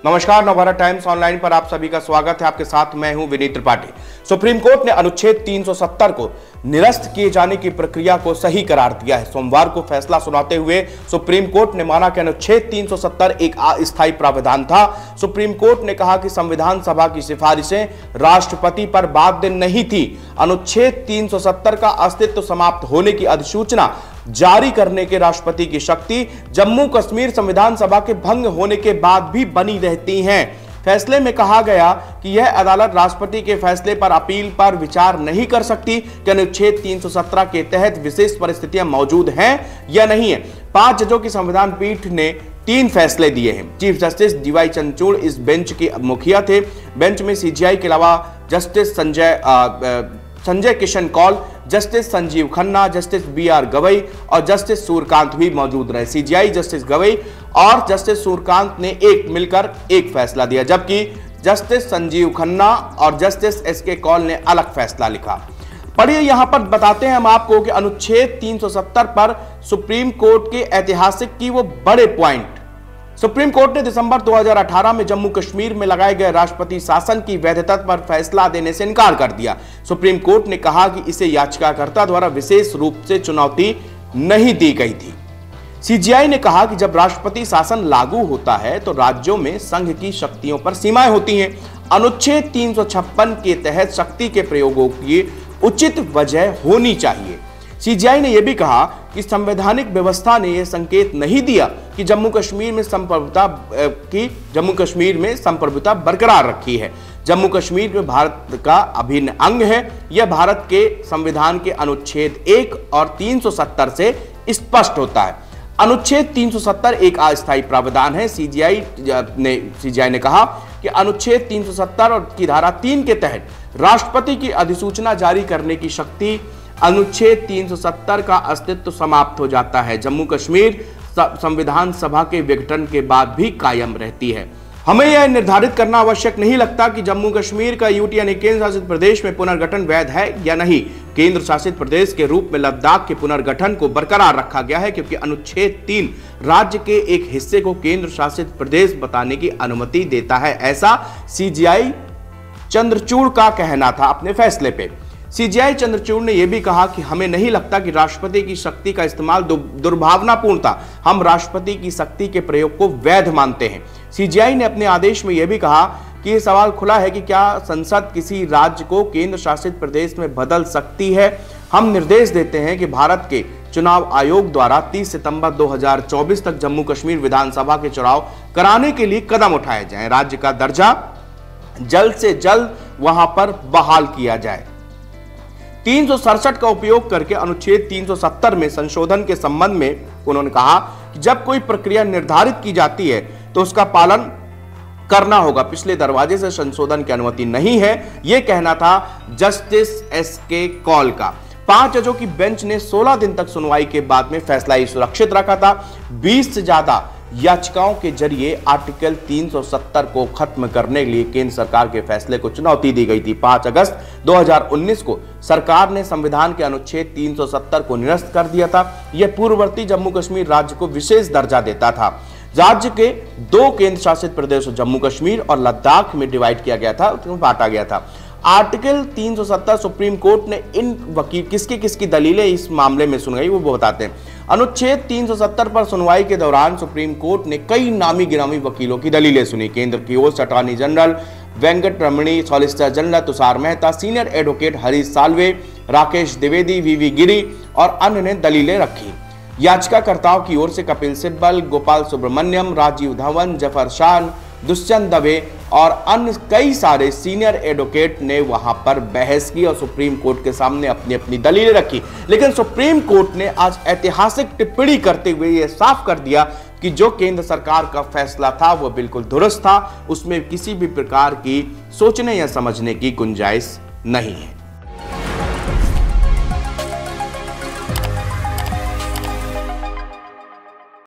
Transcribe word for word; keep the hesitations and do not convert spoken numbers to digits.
नमस्कार, Navbharat times online पर आप सभी का स्वागत है। आपके साथ मैं हूं विनीत त्रिपाठी। सुप्रीम कोर्ट ने अनुच्छेद तीन सौ सत्तर को निरस्त किए जाने की प्रक्रिया को सही करार दिया है। सोमवार को फैसला सुनाते हुए सुप्रीम कोर्ट ने माना कि अनुच्छेद तीन सौ सत्तर एक अस्थायी प्रावधान था। सुप्रीम कोर्ट ने कहा कि संविधान सभा की सिफारिशें राष्ट्रपति पर बाध्य नहीं थी। अनुच्छेद तीन सौ सत्तर का अस्तित्व समाप्त होने की अधिसूचना जारी करने के राष्ट्रपति की शक्ति जम्मू कश्मीर संविधान सभा के भंग होने के बाद भी बनी रहती हैं। फैसले में कहा गया कि यह अदालत राष्ट्रपति के फैसले पर अपील पर विचार नहीं कर सकती कि अनुच्छेद तीन सौ सत्रह के तहत विशेष परिस्थितियां मौजूद हैं या नहीं है। पांच जजों की संविधान पीठ ने तीन फैसले दिए हैं। चीफ जस्टिस डीवाई चंद्रचूड़ इस बेंच के मुखिया थे। बेंच में सीजीआई के अलावा justice Sanjay Sanjay Kishan Kaul, justice Sanjiv Khanna, justice B R Gavai और जस्टिस सूर्यकांत भी मौजूद रहे। सीजीआई जस्टिस गवई और जस्टिस सूर्यकांत ने एक मिलकर एक फैसला दिया, जबकि जस्टिस संजीव खन्ना और जस्टिस एस के कौल ने अलग फैसला लिखा। पढ़िए, यहां पर बताते हैं हम आपको कि अनुच्छेद तीन सौ सत्तर पर सुप्रीम कोर्ट के ऐतिहासिक की वो बड़े पॉइंट। सुप्रीम कोर्ट ने दिसंबर दो हज़ार अठारह में जम्मू कश्मीर में लगाए गए राष्ट्रपति शासन की वैधता पर फैसला देने से इनकार कर दिया। सुप्रीम कोर्ट ने कहा कि इसे याचिकाकर्ता द्वारा विशेष रूप से चुनौती नहीं दी गई थी। सीजीआई ने कहा कि जब राष्ट्रपति शासन लागू होता है तो राज्यों में संघ की शक्तियों पर सीमाएं होती हैं। अनुच्छेद तीन सौ छप्पन के तहत शक्ति के प्रयोगों की उचित वजह होनी चाहिए। सीजीआई ने यह भी कहा कि संवैधानिक व्यवस्था ने यह संकेत नहीं दिया कि जम्मू कश्मीर में संप्रभुता की जम्मू कश्मीर में संप्रभुता बरकरार रखी है। जम्मू कश्मीर में भारत का अभिन्न अंग है। यह भारत के संविधान के अनुच्छेद एक और तीन सौ सत्तर से स्पष्ट होता है। अनुच्छेद तीन सौ सत्तर एक अस्थायी प्रावधान है। सीजीआई ने सीजीआई ने कहा कि अनुच्छेद तीन सौ सत्तर और की धारा तीन के तहत राष्ट्रपति की अधिसूचना जारी करने की शक्ति अनुच्छेद तीन सौ सत्तर का अस्तित्व समाप्त हो जाता है। जम्मू कश्मीर संविधान सभा के विघटन के बाद भी कायम रहती है। हमें यह निर्धारित करना आवश्यक नहीं लगता कि जम्मू कश्मीर का यूटी यानी केंद्र शासित प्रदेश में पुनर्गठन वैध है या नहीं। केंद्र शासित प्रदेश के रूप में लद्दाख के पुनर्गठन को बरकरार रखा गया है, क्योंकि अनुच्छेद तीन राज्य के एक हिस्से को केंद्र शासित प्रदेश बताने की अनुमति देता है। ऐसा सीजीआई चंद्रचूड़ का कहना था अपने फैसले पे। सीजीआई चंद्रचूड़ ने यह भी कहा कि हमें नहीं लगता कि राष्ट्रपति की शक्ति का इस्तेमाल दुर्भावनापूर्ण था। हम राष्ट्रपति की शक्ति के प्रयोग को वैध मानते हैं। सीजीआई ने अपने आदेश में यह भी कहा कि यह सवाल खुला है कि क्या संसद किसी राज्य को केंद्र शासित प्रदेश में बदल सकती है। हम निर्देश देते हैं कि भारत के चुनाव आयोग द्वारा तीस सितंबर दो हज़ार चौबीस तक जम्मू कश्मीर विधानसभा के चुनाव कराने के लिए कदम उठाए जाएं। राज्य का दर्जा जल्द से जल्द वहां पर बहाल किया जाए। तीन सौ सड़सठ का उपयोग करके अनुच्छेद तीन सौ सत्तर में संशोधन के संबंध में उन्होंने कहा कि जब कोई प्रक्रिया निर्धारित की जाती है तो उसका पालन करना होगा। पिछले दरवाजे से संशोधन की अनुमति नहीं है, यह कहना था जस्टिस एस के कौल का। पांच जजों की बेंच ने सोलह दिन तक सुनवाई के बाद में फैसला ही सुरक्षित रखा था। बीस से ज्यादा याचिकाओं के जरिए आर्टिकल तीन सौ सत्तर को खत्म करने के लिए केंद्र सरकार के फैसले को चुनौती दी गई थी। पांच अगस्त दो हज़ार उन्नीस को सरकार ने संविधान के अनुच्छेद तीन सौ सत्तर को निरस्त कर दिया था। यह पूर्ववर्ती जम्मू कश्मीर राज्य को विशेष दर्जा देता था। राज्य के दो केंद्र शासित प्रदेशों जम्मू कश्मीर और लद्दाख में डिवाइड किया गया था, उसमें बांटा गया था। आर्टिकल तीन सौ सत्तर सुप्रीम कोर्ट ने इन वकील किसकी किसकी दलीलें इस मामले में सुन गई वो बताते हैं। अनुच्छेद तीन सौ सत्तर पर सुनवाई के दौरान सुप्रीम कोर्ट ने कई नामी गिरामी वकीलों की दलीलें सुनी। केंद्र की ओर से attorney general Venkat Ramani, solicitor general Tushar Mehta, senior advocate Harish Salve, Rakesh Dwivedi, V V Giri और अन्य ने दलीलें रखी। याचिकाकर्ताओं की ओर से कपिल सिब्बल, गोपाल सुब्रमण्यम, राजीव धवन, जफर शाह, दुष्यंत दवे और अन्य कई सारे सीनियर एडवोकेट ने वहां पर बहस की और सुप्रीम कोर्ट के सामने अपनी अपनी दलीलें रखी। लेकिन सुप्रीम कोर्ट ने आज ऐतिहासिक टिप्पणी करते हुए यह साफ कर दिया कि जो केंद्र सरकार का फैसला था वह बिल्कुल दुरुस्त था, उसमें किसी भी प्रकार की सोचने या समझने की गुंजाइश नहीं है।